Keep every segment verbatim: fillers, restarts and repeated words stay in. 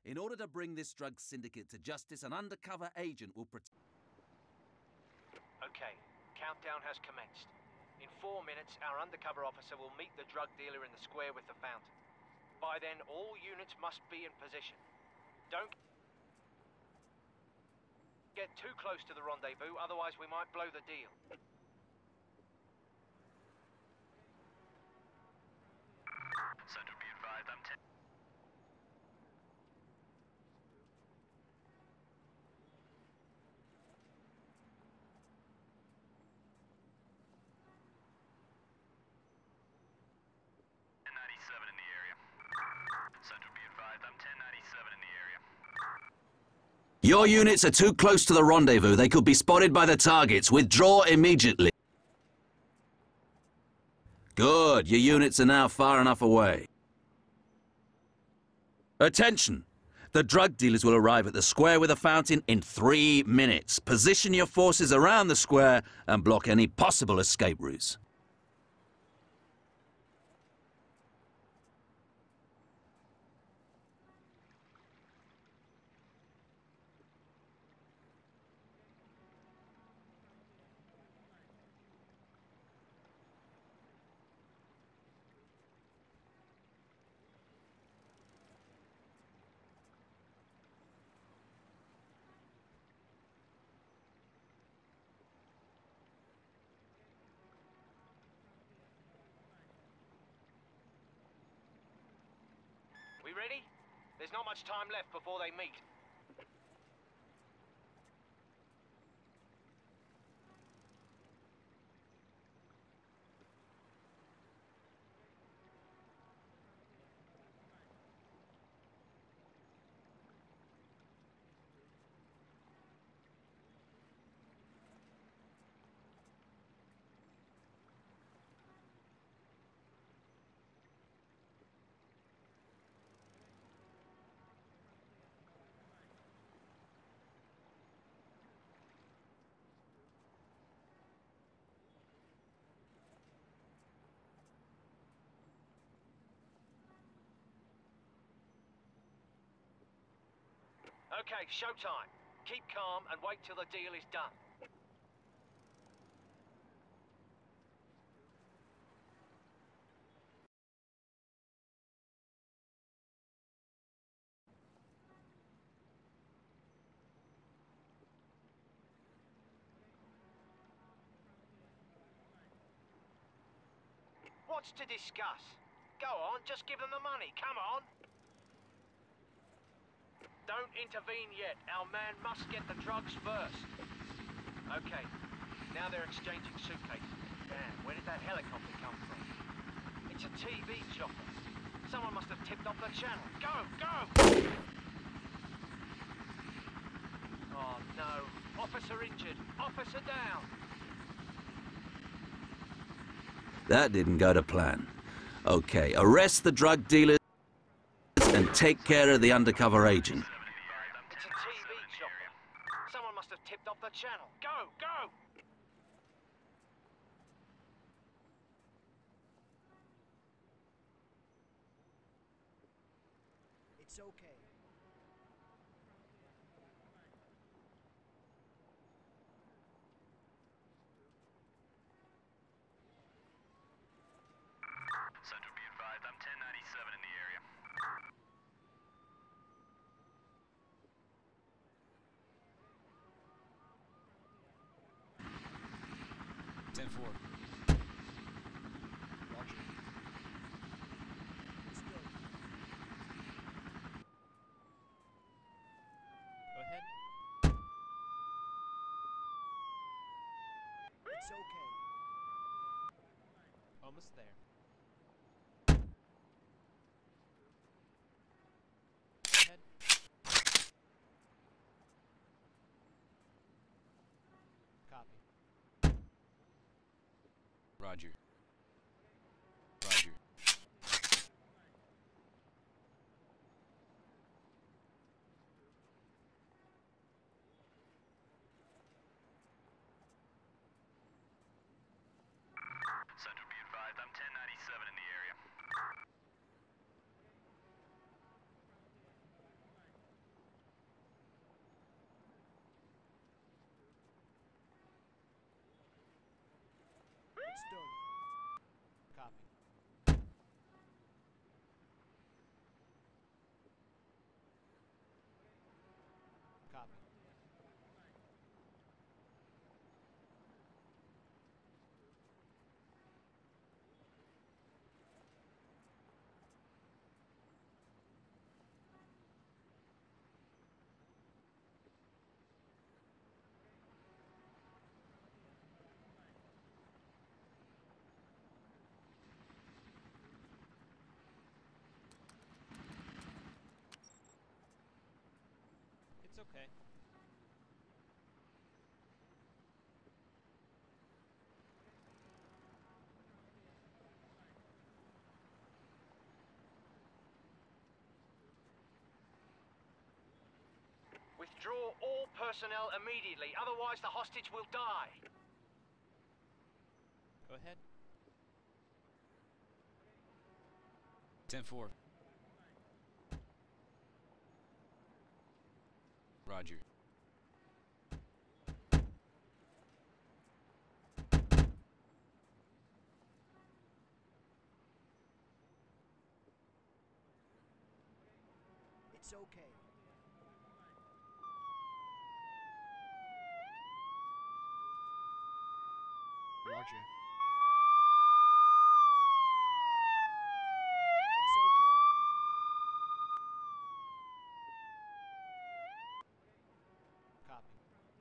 In order to bring this drug syndicate to justice, an undercover agent will protect... Okay, countdown has commenced. In four minutes, our undercover officer will meet the drug dealer in the square with the fountain. By then, all units must be in position. Don't get too close to the rendezvous, otherwise we might blow the deal. Central, be advised, I'm ten. ten ninety-seven in the area. Central, be advised, I'm ten ninety-seven in the area. Your units are too close to the rendezvous. They could be spotted by the targets. Withdraw immediately. Good. Your units are now far enough away. Attention! The drug dealers will arrive at the square with a fountain in three minutes. Position your forces around the square and block any possible escape routes. We ready? There's not much time left before they meet. Okay, showtime. Keep calm and wait till the deal is done. What's to discuss? Go on, just give them the money, come on! Don't intervene yet. Our man must get the drugs first. Okay, now they're exchanging suitcases. Damn, where did that helicopter come from? It's a T V chopper. Someone must have tipped off the channel. Go, go! Oh no, officer injured. Officer down. That didn't go to plan. Okay, arrest the drug dealers and take care of the undercover agent. It's a T V chopper. Someone must have tipped off the channel. Go, go! It's okay. Central, be advised, I'm ten ninety-seven in the area. ten four. Roger. Let's go. Go ahead. It's okay. Almost there. Go ahead. Copy. Roger. Roger. Central, be advised, I'm ten ninety-seven in the area. okay. Withdraw all personnel immediately, otherwise the hostage will die. Go ahead. ten four. Roger. It's okay. Roger. It's okay. Copy.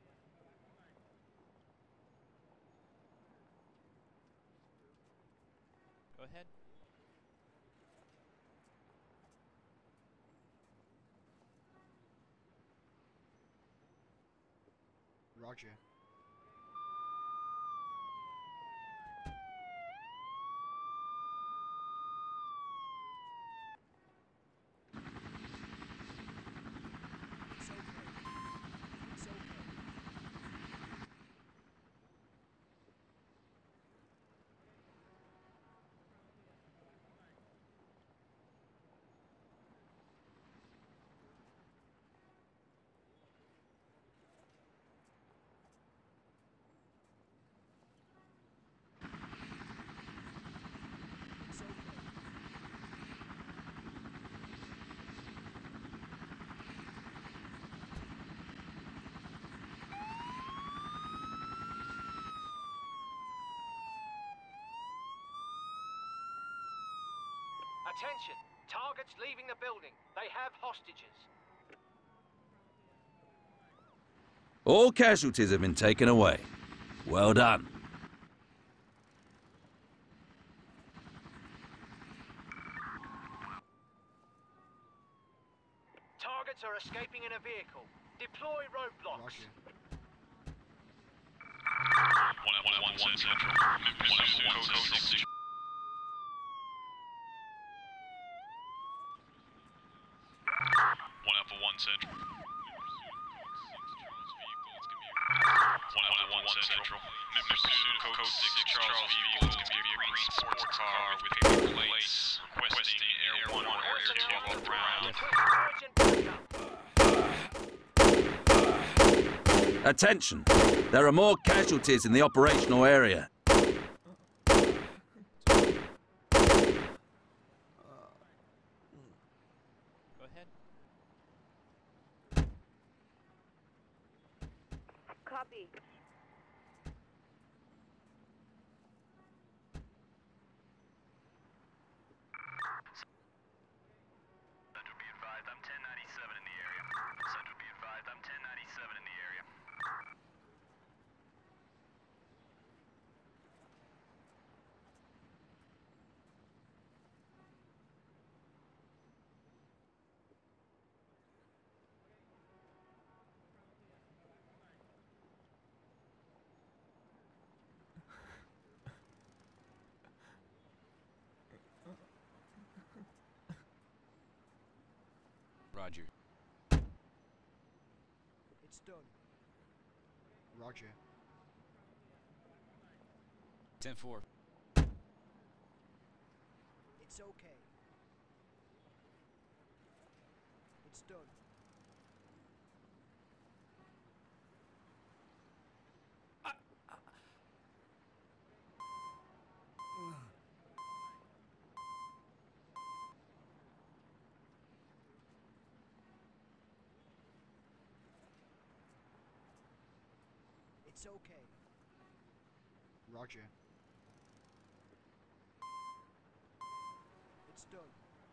Go ahead. Roger. It's okay. It's okay. It's okay. Attention! Targets leaving the building. They have hostages. All casualties have been taken away. Well done. Targets are escaping in a vehicle. Deploy roadblocks. Roger. One Alpha One Central. One Alpha One Central. One Alpha One Central. One Alpha One Central. Pursuit of Code Six Charles vehicle is gonna be a green sports car with paper plates requesting Air One or Air Two off the ground. Urgent backup. Attention! There are more casualties in the operational area. Go ahead. Copy. Central, be advised, I'm ten ninety-seven in the area. Central, be advised, I'm ten ninety-seven in the area. Roger. It's done. Roger. ten four. It's okay. It's done. It's okay. Roger. It's done.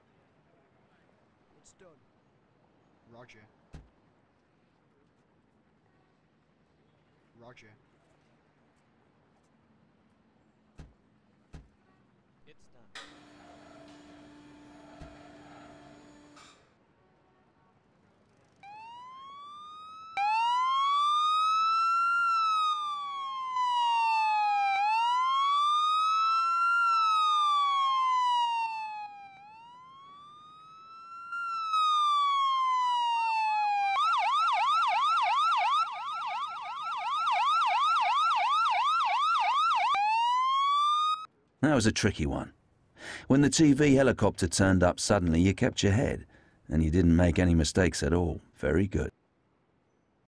It's done. Roger. Roger. It's done. That was a tricky one. When the T V helicopter turned up suddenly, you kept your head, and you didn't make any mistakes at all. Very good.